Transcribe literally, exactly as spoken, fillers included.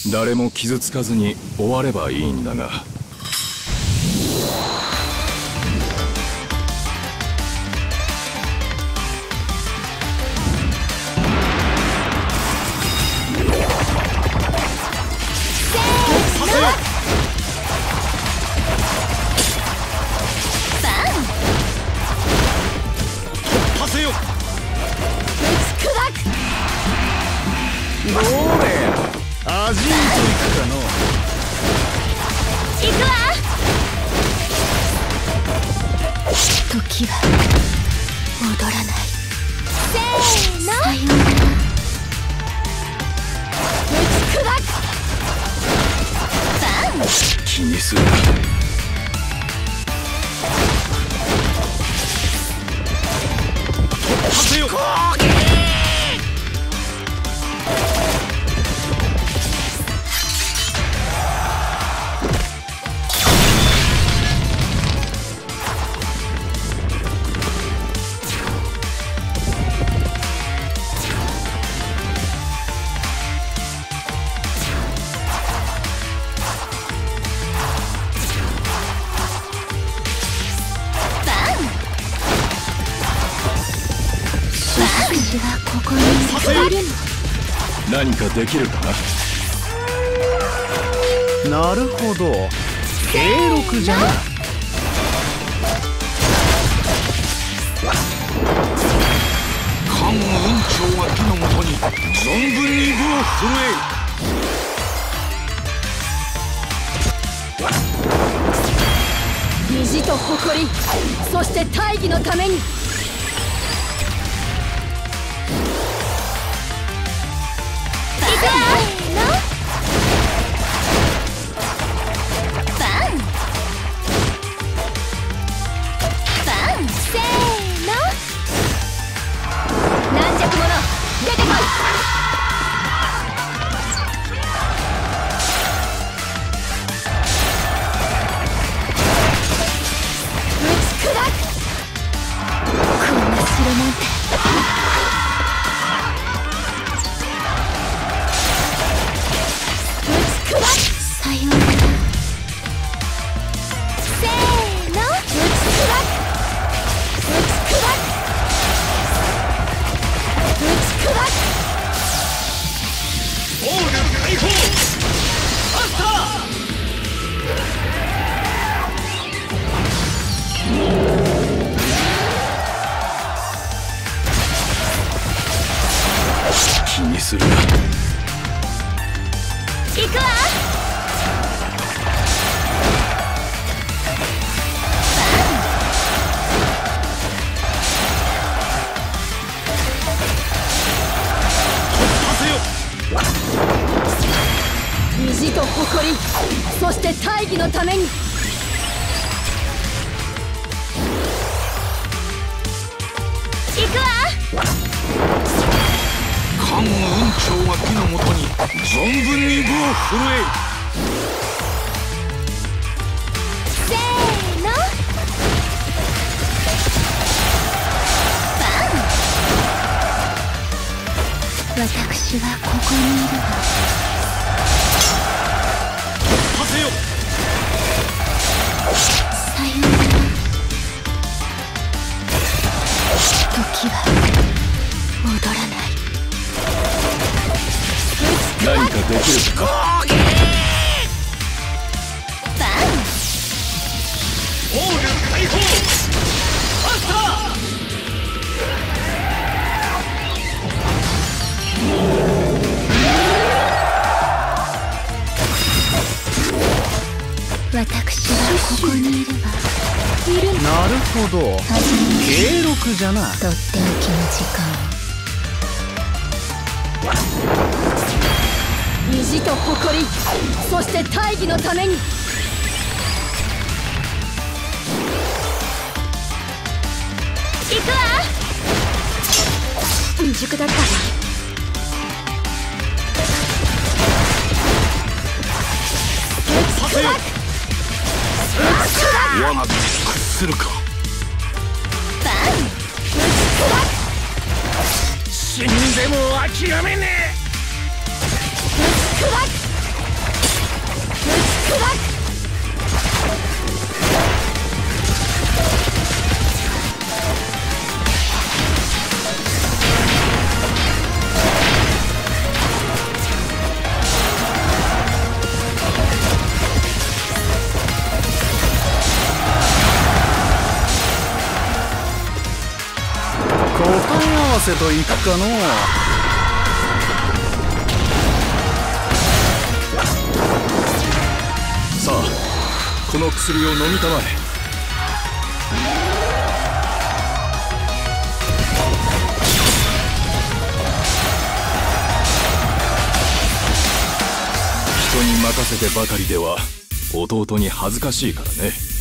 誰も傷つかずに終わればいいんだが。 どれ味見といくかの。 行くわ。時は戻らない。せーの。さようなら。打ち砕く。バン。 気にするな。 突破せよ。 私はここにいるの。 何かできるかな。なるほど、計六じゃな。関雲長は手のもとに存分に武を震え。意地と誇り、そして大義のために。せーの。バンバン。せーの。軟弱者出てこい。打ち砕く。こんな城なんて。さようなら。せーの。打ち砕く。打ち砕く。打ち砕く。 オール解放。マスター。 気にするな。 行くわ。意地と誇り、そして大義のために。行くわ。 関雲長は手のもとに存分に武を震え。 せーの。バン。私はここにいるわ。 突破せよ。 さようなら。時は戻らない。 何かできるか。 バン。 オール解放。マスター。 私はここにいるわ。いるの。 なるほど、計六じゃな。 とっておきの時間。意地と誇り、そして大義のために。行くわ。未熟だったわ。 させよ。罠で屈するか。 バン。 死んでも諦めねえ。 打ち砕く。 わせといくかのう。さあこの薬を飲みたまえ。人に任せてばかりでは弟に恥ずかしいからね。